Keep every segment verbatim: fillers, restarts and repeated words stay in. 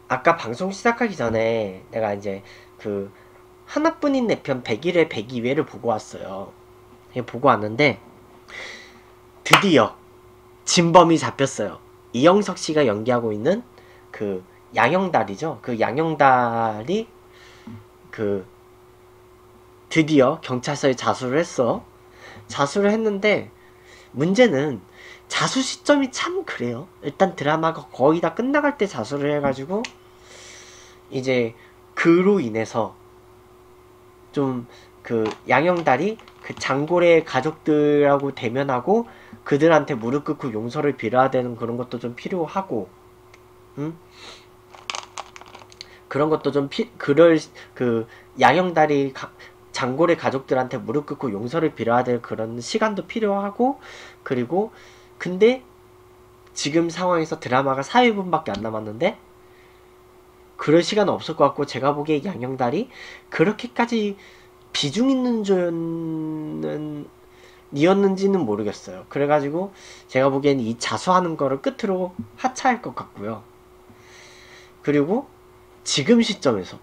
아까 방송 시작하기 전에 내가 이제 그 하나뿐인 내 편 백일 회 백이 회를 보고 왔어요. 보고 왔는데 드디어 진범이 잡혔어요. 이영석 씨가 연기하고 있는 그 양형달이죠. 그 양형달이 그 드디어 경찰서에 자수를 했어. 자수를 했는데 문제는 자수 시점이 참 그래요. 일단 드라마가 거의 다 끝나갈 때 자수를 해가지고 이제 그로 인해서 좀 그 양형달이 그 장고래 가족들하고 대면하고 그들한테 무릎 꿇고 용서를 빌어야 되는 그런 것도 좀 필요하고, 응? 그런 것도 좀 피, 그럴 그 양형달이 가, 장고래 가족들한테 무릎 꿇고 용서를 빌어야 될 그런 시간도 필요하고, 그리고 근데 지금 상황에서 드라마가 사 회분밖에 안 남았는데 그럴 시간은 없을 것 같고, 제가 보기에 양형달이 그렇게까지 비중 있는 조연은 이었는지는 모르겠어요. 그래가지고 제가 보기엔 이 자수하는 거를 끝으로 하차할 것 같고요. 그리고 지금 시점에서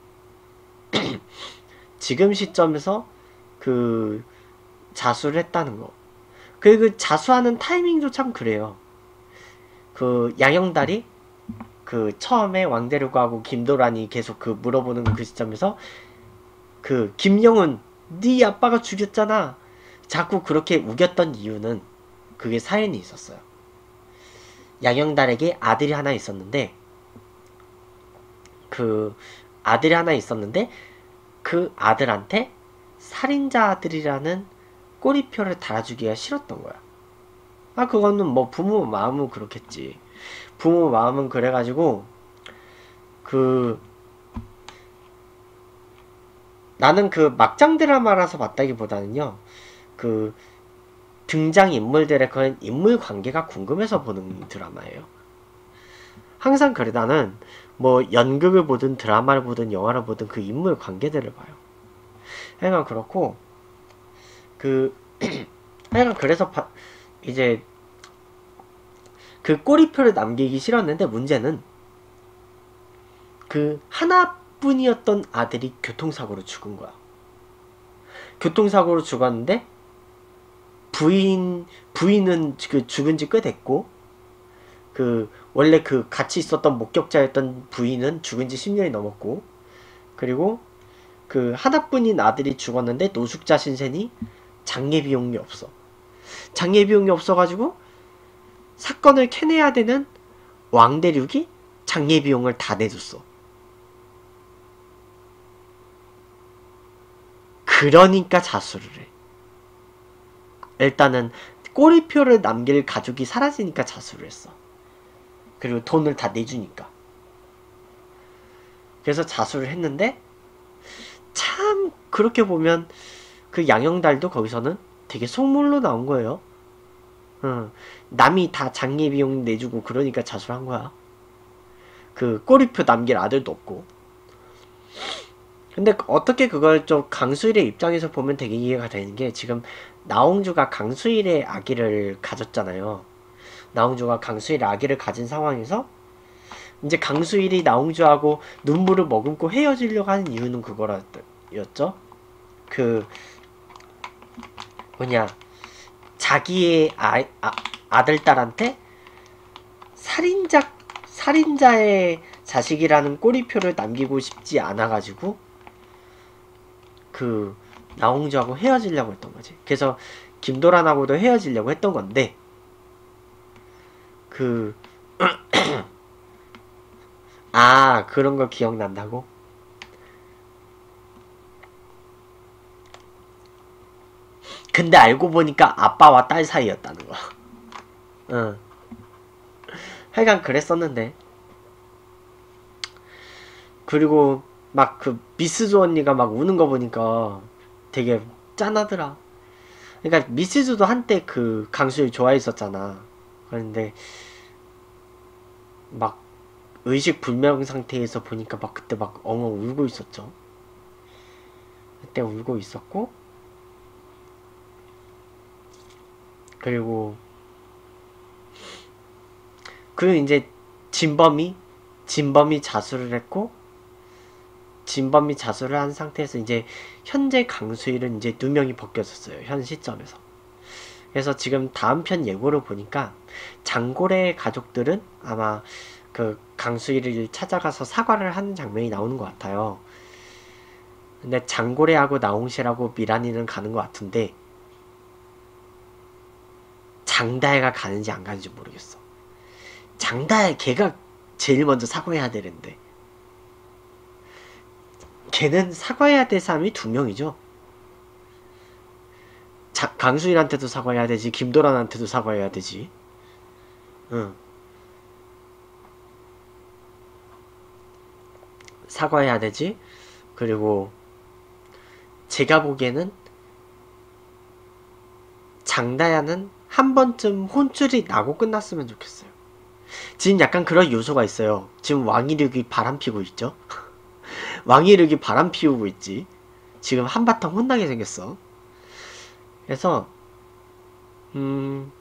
지금 시점에서 그 자수를 했다는 거, 그리고 그 자수하는 타이밍도 참 그래요. 그 양형달이 그 처음에 왕대륙하고 김도란이 계속 그 물어보는 그 시점에서 그 김영은 네 아빠가 죽였잖아 자꾸 그렇게 우겼던 이유는 그게 사연이 있었어요. 양형달에게 아들이 하나 있었는데 그 아들이 하나 있었는데 그 아들한테 살인자 아들이라는 꼬리표를 달아주기가 싫었던 거야. 아 그거는 뭐 부모 마음은 그렇겠지. 부모 마음은 그래가지고 그 나는 그 막장 드라마라서 봤다기보다는요, 그 등장 인물들의 그런 인물 관계가 궁금해서 보는 드라마예요. 항상 그래. 나는 뭐 연극을 보든 드라마를 보든 영화를 보든 그 인물 관계들을 봐요. 하여간 그렇고 그 하여간 그래서 바, 이제 그 꼬리표를 남기기 싫었는데 문제는 그 하나뿐이었던 아들이 교통사고로 죽은 거야. 교통사고로 죽었는데 부인 부인은 그 죽은 지 꽤 됐고, 그 원래 그 같이 있었던 목격자였던 부인은 죽은 지 십 년이 넘었고, 그리고 그 하나뿐인 아들이 죽었는데 노숙자 신세니 장례 비용이 없어. 장례 비용이 없어가지고 사건을 캐내야 되는 왕대륙이 장례 비용을 다 내줬어. 그러니까 자수를 해. 일단은 꼬리표를 남길 가족이 사라지니까 자수를 했어. 그리고 돈을 다 내주니까. 그래서 자수를 했는데 참 그렇게 보면 그 양형달도 거기서는 되게 속물로 나온 거예요. 응. 남이 다 장례 비용 내주고 그러니까 자수를 한 거야. 그 꼬리표 남길 아들도 없고. 근데 어떻게 그걸 좀 강수일의 입장에서 보면 되게 이해가 되는 게, 지금 나홍주가 강수일의 아기를 가졌잖아요. 나홍주가 강수일의 아기를 가진 상황에서 이제 강수일이 나홍주하고 눈물을 머금고 헤어지려고 하는 이유는 그거였죠. 그 뭐냐, 자기의 아, 아, 아들 딸한테 살인자 살인자의 자식이라는 꼬리표를 남기고 싶지 않아가지고 그 나홍주하고 헤어지려고 했던 거지. 그래서 김도란하고도 헤어지려고 했던 건데 그 아 그런 거 기억난다고? 근데 알고 보니까 아빠와 딸 사이였다는 거. 응. 하여간 그랬었는데, 그리고 막 그 미스즈 언니가 막 우는 거 보니까 되게 짠하더라. 그러니까 미스즈도 한때 그 강수를 좋아했었잖아. 그런데 막 의식 불명 상태에서 보니까 막 그때 막 엉엉 울고 있었죠. 그때 울고 있었고, 그리고 그리고 이제 진범이 진범이 자수를 했고, 진범이 자수를 한 상태에서 이제 현재 강수일은 이제 누명이 벗겨졌어요. 현 시점에서. 그래서 지금 다음 편 예고를 보니까 장고래의 가족들은 아마 그 강수일을 찾아가서 사과를 하는 장면이 나오는 것 같아요. 근데 장고래하고 나홍실하고 미란이는 가는 것 같은데 장다혜가 가는지 안 가는지 모르겠어. 장다혜 걔가 제일 먼저 사과해야 되는데 걔는 사과해야 될 사람이 두 명이죠. 자, 강수일한테도 사과해야 되지, 김도란한테도 사과해야 되지. 응. 사과해야 되지. 그리고 제가 보기에는 장다야는 한 번쯤 혼쭐이 나고 끝났으면 좋겠어요. 지금 약간 그런 요소가 있어요. 지금 왕이륙이 바람피고 있죠. 왕이륙이 바람피우고 있지. 지금 한바탕 혼나게 생겼어. 그래서 음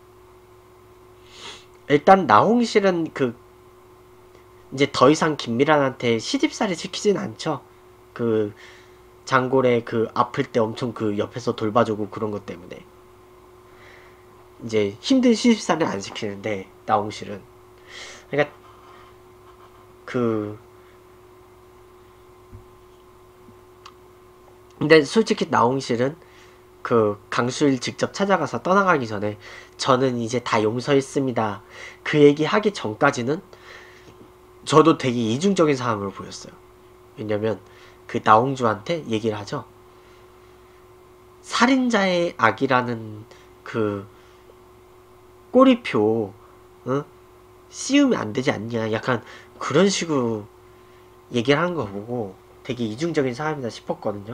일단 나홍실은 그 이제 더 이상 김미란한테 시집살이 시키진 않죠. 그 장고래 그 아플 때 엄청 그 옆에서 돌봐주고 그런 것 때문에 이제 힘든 시집살을 안 시키는데 나홍실은 그러니까 그 근데 솔직히 나홍실은 그 강수일 직접 찾아가서 떠나가기 전에 저는 이제 다 용서했습니다. 그 얘기 하기 전까지는 저도 되게 이중적인 사람으로 보였어요. 왜냐면 그 나홍주한테 얘기를 하죠. 살인자의 악이라는 그 꼬리표 어? 씌우면 안 되지 않냐 약간 그런 식으로 얘기를 하는 거 보고 되게 이중적인 사람이다 싶었거든요.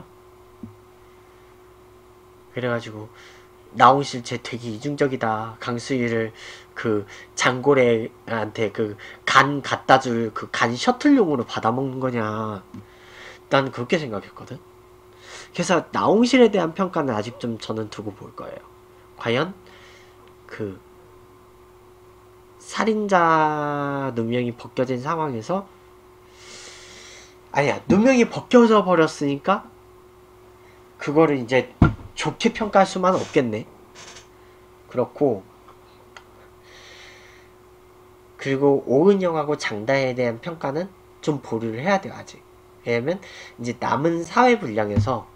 그래가지고 나홍실 쟤 되게 이중적이다. 강수일을 그 장고래한테 그 간 갖다 줄 그 간 셔틀용으로 받아먹는 거냐. 난 그렇게 생각했거든. 그래서 나홍실에 대한 평가는 아직 좀 저는 두고 볼 거예요. 과연 그 살인자 누명이 벗겨진 상황에서 아니야 누명이 벗겨져 버렸으니까 그거를 이제 좋게 평가할 수만 없겠네. 그렇고 그리고 오은영하고 장다혜에 대한 평가는 좀 보류를 해야 돼요 아직. 왜냐면 이제 남은 사회 분량에서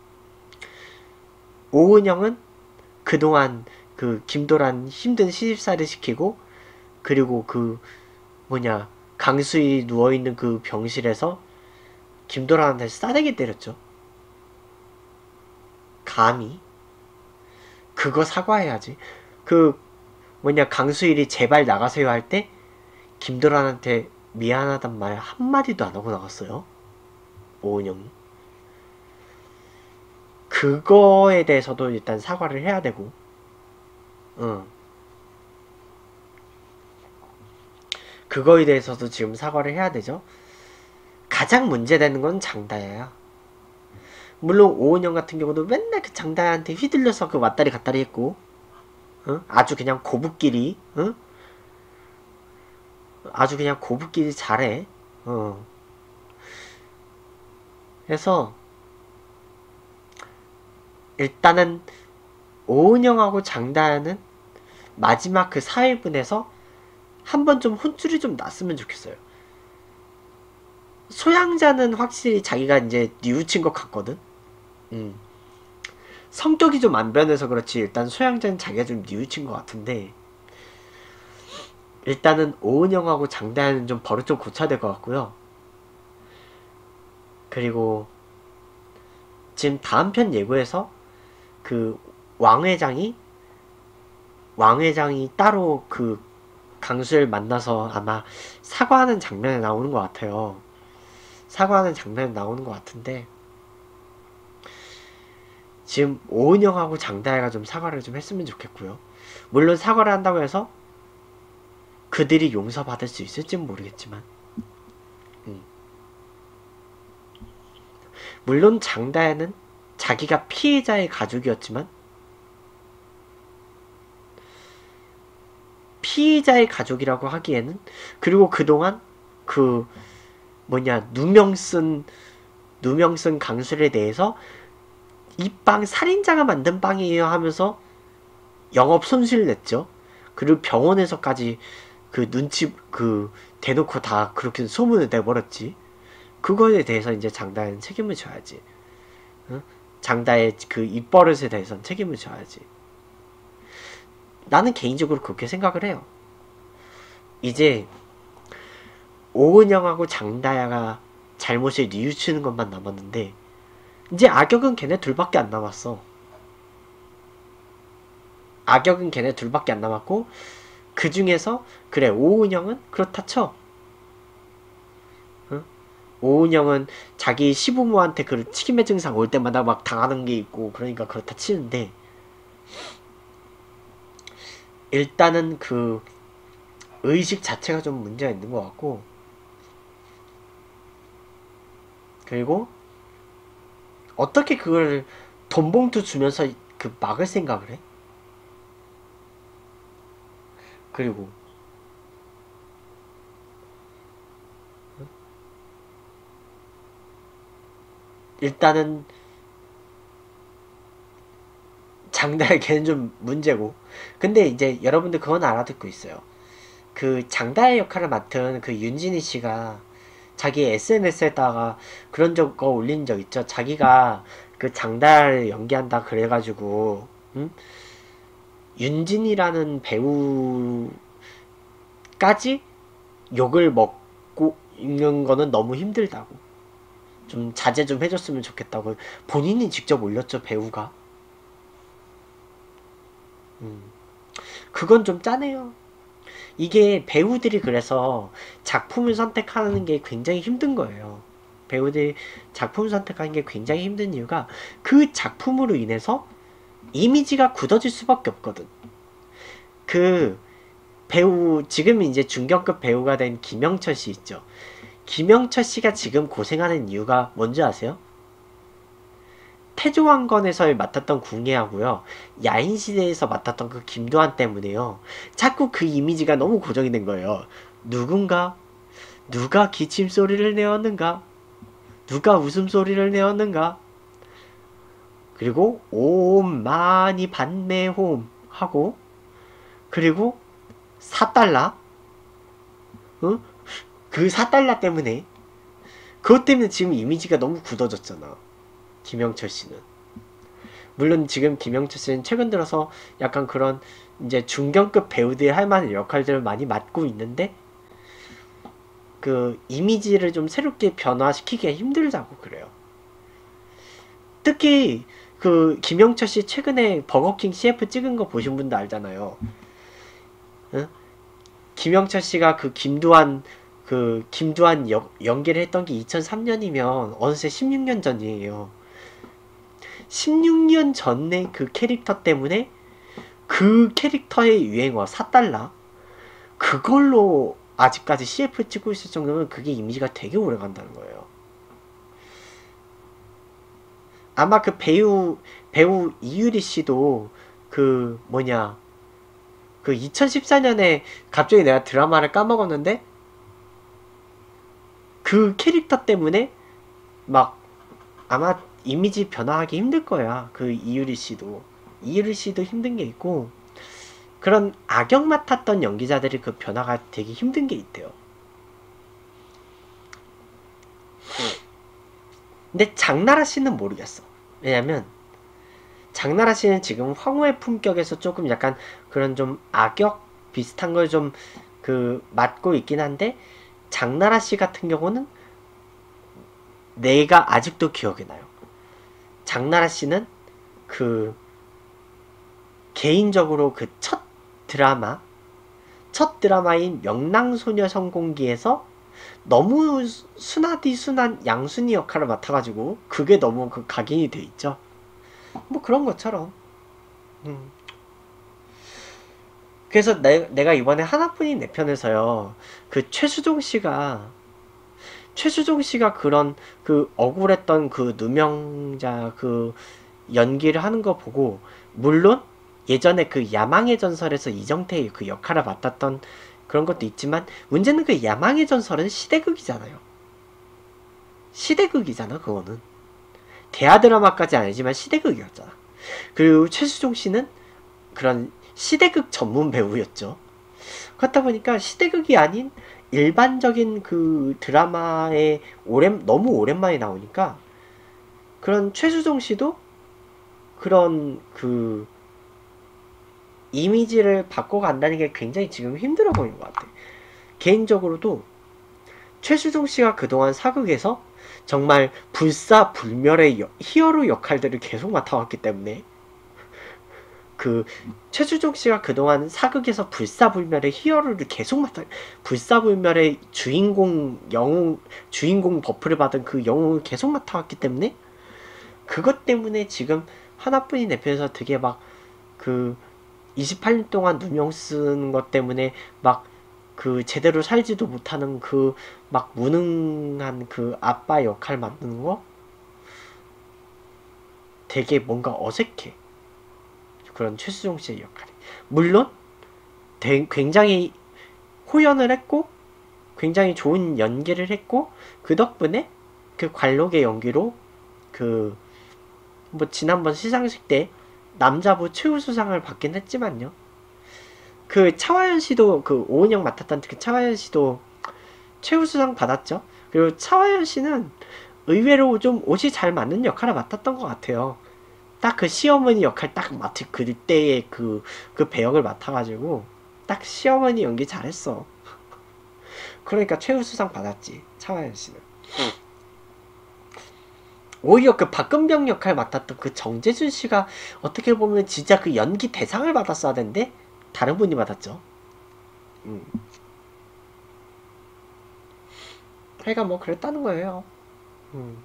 오은영은 그동안 그 김도란 힘든 시집살이 시키고 그리고 그 뭐냐 강수희 누워있는 그 병실에서 김도란한테 싸대기 때렸죠. 감히 그거 사과해야지. 그 뭐냐 강수일이 제발 나가세요 할 때 김도란한테 미안하단 말 한마디도 안 하고 나갔어요. 오은영이. 그거에 대해서도 일단 사과를 해야 되고 응. 그거에 대해서도 지금 사과를 해야 되죠. 가장 문제되는 건 장다야야. 물론 오은영 같은 경우도 맨날 그 장다야한테 휘둘려서 그 왔다리 갔다리 했고 어? 아주 그냥 고붓끼리 어? 아주 그냥 고붓끼리 잘해. 어. 그래서 일단은 오은영하고 장다야는 마지막 그 사회분에서 한번 좀 혼쭐이 좀 났으면 좋겠어요. 소양자는 확실히 자기가 이제 뉘우친 것 같거든. 음. 성격이 좀 안 변해서 그렇지 일단 소양자는 자기가 좀 뉘우친 것 같은데 일단은 오은영하고 장다현은 좀 버릇 좀 고쳐야 될 것 같고요. 그리고 지금 다음 편 예고에서 그 왕회장이 왕회장이 따로 그 강수를 만나서 아마 사과하는 장면에 나오는 것 같아요. 사과하는 장면에 나오는 것 같은데 지금 오은영하고 장다혜가 좀 사과를 좀 했으면 좋겠고요. 물론 사과를 한다고 해서 그들이 용서받을 수 있을지는 모르겠지만 음. 물론 장다혜는 자기가 피해자의 가족이었지만 피해자의 가족이라고 하기에는 그리고 그동안 그 뭐냐 누명 쓴 누명 쓴 강술에 대해서 이 빵 살인자가 만든 빵이에요 하면서 영업 손실 냈죠. 그리고 병원에서까지 그 눈치 그 대놓고 다 그렇게 소문을 내버렸지. 그거에 대해서 이제 장다혜는 책임을 져야지. 응? 장다의 그 입버릇에 대해서는 책임을 져야지. 나는 개인적으로 그렇게 생각을 해요. 이제 오은영하고 장다야가 잘못을 뉘우치는 것만 남았는데 이제 악역은 걔네 둘밖에 안 남았어. 악역은 걔네 둘밖에 안 남았고 그 중에서 그래 오은영은 그렇다 쳐. 응? 오은영은 자기 시부모한테 그 치킨매 증상 올 때마다 막 당하는 게 있고 그러니까 그렇다 치는데 일단은 그 의식 자체가 좀 문제가 있는 것 같고 그리고 어떻게 그걸 돈봉투 주면서 그 막을 생각을 해? 그리고 일단은 장다혜 걔는 좀 문제고 근데 이제 여러분들 그건 알아듣고 있어요. 그 장다혜 역할을 맡은 그 윤진희 씨가 자기 에스엔에스에다가 그런 적 올린 적 있죠. 자기가 그 장다혜를 연기한다 그래가지고 음? 윤진이라는 배우까지 욕을 먹고 있는 거는 너무 힘들다고 좀 자제 좀 해줬으면 좋겠다고 본인이 직접 올렸죠. 배우가. 음. 그건 좀 짜네요. 이게 배우들이 그래서 작품을 선택하는 게 굉장히 힘든 거예요. 배우들이 작품을 선택하는 게 굉장히 힘든 이유가 그 작품으로 인해서 이미지가 굳어질 수밖에 없거든. 그 배우 지금 이제 중견급 배우가 된 김영철 씨 있죠. 김영철 씨가 지금 고생하는 이유가 뭔지 아세요? 태조왕건에서 맡았던 궁예하고요. 야인시대에서 맡았던 그 김도한 때문에요. 자꾸 그 이미지가 너무 고정이 된 거예요. 누군가? 누가 기침소리를 내었는가? 누가 웃음소리를 내었는가? 그리고 옴 많이 반매홈 하고 그리고 사 달러? 어? 그 사 달러 때문에 그것 때문에 지금 이미지가 너무 굳어졌잖아. 김영철 씨는. 물론 지금 김영철 씨는 최근 들어서 약간 그런 이제 중견급 배우들이 할 만한 역할들을 많이 맡고 있는데 그 이미지를 좀 새롭게 변화시키기가 힘들다고 그래요. 특히 그 김영철 씨 최근에 버거킹 씨에프 찍은 거 보신 분도 알잖아요. 응? 김영철 씨가 그 김두한 그 김두한 여, 연기를 했던 게 이천삼 년이면 어느새 십육 년 전이에요. 십육 년 전의 그 캐릭터 때문에 그 캐릭터의 유행어 사 달러 그걸로 아직까지 씨에프 찍고 있을 정도면 그게 이미지가 되게 오래 간다는 거예요. 아마 그 배우 배우 이유리 씨도 그 뭐냐 그 이천십사 년에 갑자기 내가 드라마를 까먹었는데 그 캐릭터 때문에 막 아마 이미지 변화하기 힘들 거야. 그 이유리 씨도 이유리 씨도 힘든 게 있고 그런 악역 맡았던 연기자들이 그 변화가 되게 힘든 게 있대요. 근데 장나라 씨는 모르겠어. 왜냐면 장나라 씨는 지금 황후의 품격에서 조금 약간 그런 좀 악역 비슷한 걸 좀 그 맡고 있긴 한데 장나라 씨 같은 경우는 내가 아직도 기억이 나요. 장나라 씨는 그 개인적으로 그 첫 드라마 첫 드라마인 명랑소녀 성공기에서 너무 순하디 순한 양순이 역할을 맡아가지고 그게 너무 그 각인이 돼 있죠. 뭐 그런 것처럼. 음. 그래서 내, 내가 이번에 하나뿐인 내 편에서요. 그 최수종 씨가 최수종 씨가 그런 그 억울했던 그 누명자 그 연기를 하는 거 보고 물론 예전에 그 야망의 전설에서 이정태의 그 역할을 맡았던 그런 것도 있지만 문제는 그 야망의 전설은 시대극이잖아요. 시대극이잖아 그거는. 대하 드라마까지 아니지만 시대극이었잖아. 그리고 최수종 씨는 그런 시대극 전문 배우였죠. 그렇다 보니까 시대극이 아닌 일반적인 그 드라마에 오랜, 너무 오랜만에 나오니까 그런 최수종 씨도 그런 그 이미지를 바꿔간다는 게 굉장히 지금 힘들어 보이는 것 같아. 개인적으로도 최수종 씨가 그동안 사극에서 정말 불사불멸의 여, 히어로 역할들을 계속 맡아왔기 때문에 그 최수종 씨가 그동안 사극에서 불사불멸의 히어로를 계속 맡아 불사불멸의 주인공 영웅 주인공 버프를 받은 그 영웅을 계속 맡아왔기 때문에 그것 때문에 지금 하나뿐인 내 편에서 되게 막 그 이십팔 년 동안 누명 쓰는 것 때문에 막 그 제대로 살지도 못하는 그 막 무능한 그 아빠 역할 맡는 거 되게 뭔가 어색해. 그런 최수종 씨의 역할이. 물론 되, 굉장히 호연을 했고 굉장히 좋은 연기를 했고 그 덕분에 그 관록의 연기로 그 뭐 지난번 시상식 때 남자부 최우수상을 받긴 했지만요. 그 차화연 씨도 그 오은영 맡았던 그 차화연 씨도 최우수상 받았죠. 그리고 차화연 씨는 의외로 좀 옷이 잘 맞는 역할을 맡았던 것 같아요. 딱 그 시어머니 역할 딱 맡을 그때의 그, 그 배역을 맡아가지고 딱 시어머니 연기 잘했어. 그러니까 최우수상 받았지 차화연 씨는. 오히려 그 박근병 역할 맡았던 그 정재준 씨가 어떻게 보면 진짜 그 연기 대상을 받았어야 되는데 다른 분이 받았죠. 음. 그러니까 뭐 그랬다는 거예요. 음.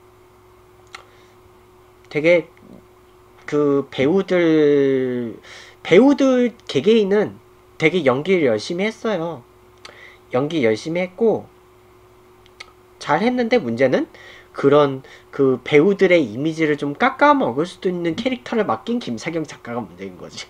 되게 그 배우들 배우들 개개인은 되게 연기를 열심히 했어요. 연기 열심히 했고 잘 했는데 문제는 그런 그 배우들의 이미지를 좀 깎아먹을 수도 있는 캐릭터를 맡긴 김사경 작가가 문제인 거지.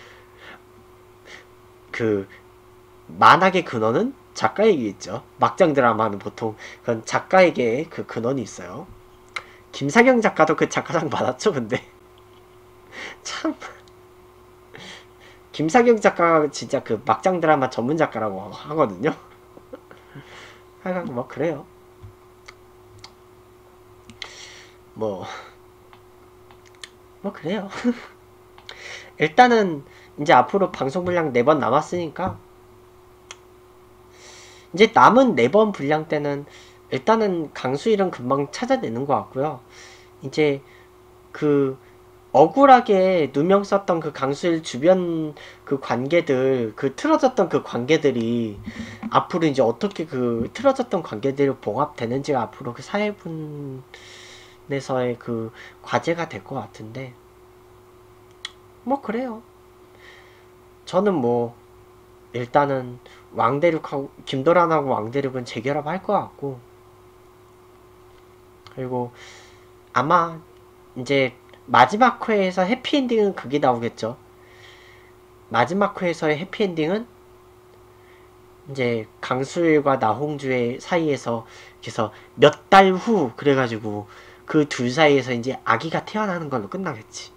그 만악의 근원은 작가에게 있죠. 막장 드라마는 보통 그런 작가에게 그 근원이 있어요. 김사경 작가도 그 작가상 받았죠. 근데 참 김사경 작가가 진짜 그 막장 드라마 전문 작가라고 하거든요. 하여간 뭐 그래요. 뭐, 뭐 그래요. 일단은 이제 앞으로 방송 분량 네 번 남았으니까 이제 남은 네 번 분량 때는 일단은 강수일은 금방 찾아내는 것 같고요. 이제 그 억울하게 누명 썼던 그 강수일 주변 그 관계들, 그 틀어졌던 그 관계들이 앞으로 이제 어떻게 그 틀어졌던 관계들이 봉합되는지가 앞으로 그 사회분 에서의 그 과제가 될 것 같은데 뭐 그래요. 저는 뭐 일단은 왕대륙하고 김도란하고 왕대륙은 재결합할 것 같고 그리고 아마 이제 마지막 회에서 해피엔딩은 그게 나오겠죠. 마지막 회에서의 해피엔딩은 이제 강수일과 나홍주의 사이에서 그래서 몇 달 후 그래가지고 그 둘 사이에서 이제 아기가 태어나는 걸로 끝나겠지.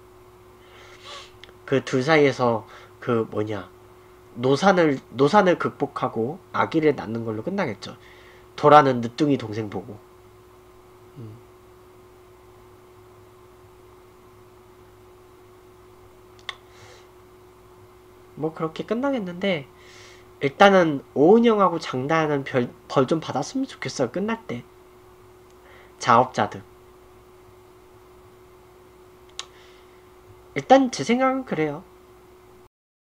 그 둘 사이에서 그 뭐냐 노산을 노산을 극복하고 아기를 낳는 걸로 끝나겠죠. 도라는 늦둥이 동생 보고. 음. 뭐 그렇게 끝나겠는데 일단은 오은영하고 장다현은 벌 좀 받았으면 좋겠어요. 끝날 때. 자업자득. 일단 제 생각은 그래요.